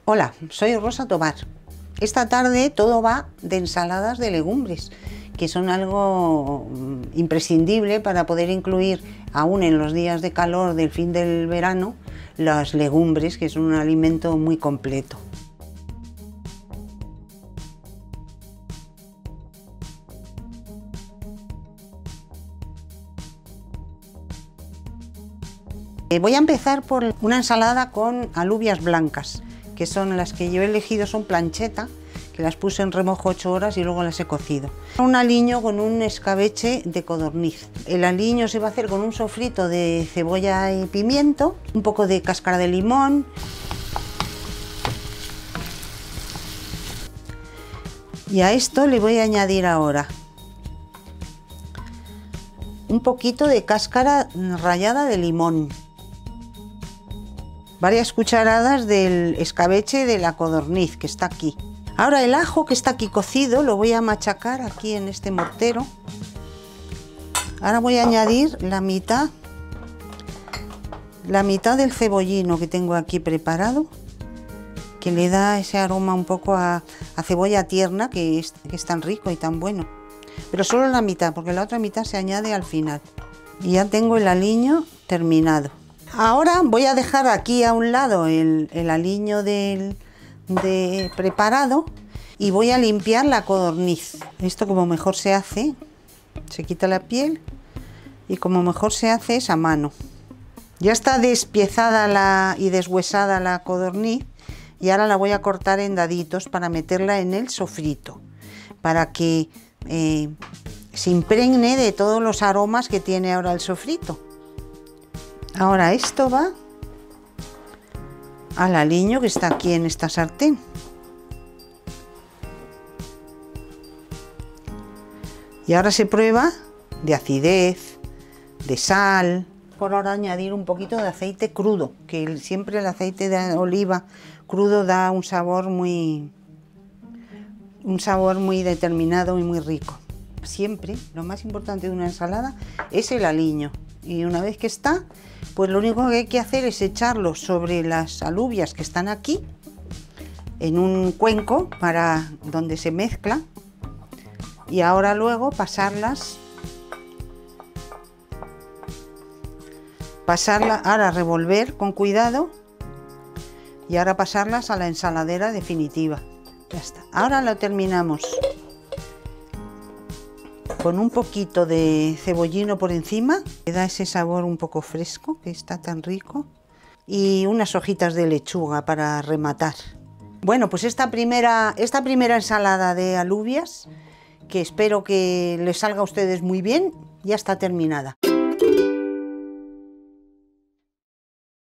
Hola, soy Rosa Tobar. Esta tarde todo va de ensaladas de legumbres, que son algo imprescindible para poder incluir, aún en los días de calor del fin del verano, las legumbres, que son un alimento muy completo. Voy a empezar por una ensalada con alubias blancas, que son las que yo he elegido, son plancheta, que las puse en remojo 8 horas y luego las he cocido. Un aliño con un escabeche de codorniz. El aliño se va a hacer con un sofrito de cebolla y pimiento, un poco de cáscara de limón, y a esto le voy a añadir ahora un poquito de cáscara rallada de limón, varias cucharadas del escabeche de la codorniz que está aquí. Ahora el ajo que está aquí cocido lo voy a machacar aquí en este mortero. Ahora voy a añadir la mitad del cebollino que tengo aquí preparado, que le da ese aroma un poco a cebolla tierna que es tan rico y tan bueno. Pero solo la mitad, porque la otra mitad se añade al final. Y ya tengo el aliño terminado. Ahora voy a dejar aquí a un lado el aliño preparado y voy a limpiar la codorniz. Esto como mejor se hace, se quita la piel y como mejor se hace es a mano. Ya está despiezada y deshuesada la codorniz y ahora la voy a cortar en daditos para meterla en el sofrito, para que se impregne de todos los aromas que tiene ahora el sofrito. Ahora esto va al aliño que está aquí en esta sartén. Y ahora se prueba de acidez, de sal. Por ahora añadir un poquito de aceite crudo, que siempre el aceite de oliva crudo da un sabor muy determinado y muy rico. Siempre lo más importante de una ensalada es el aliño. Y una vez que está, pues lo único que hay que hacer es echarlo sobre las alubias que están aquí, en un cuenco para donde se mezcla, y ahora luego pasarlas, ahora revolver con cuidado, y ahora pasarlas a la ensaladera definitiva. Ya está. Ahora lo terminamos con un poquito de cebollino por encima, que da ese sabor un poco fresco, que está tan rico, y unas hojitas de lechuga para rematar. Bueno, pues esta primera ensalada de alubias, que espero que les salga a ustedes muy bien, ya está terminada.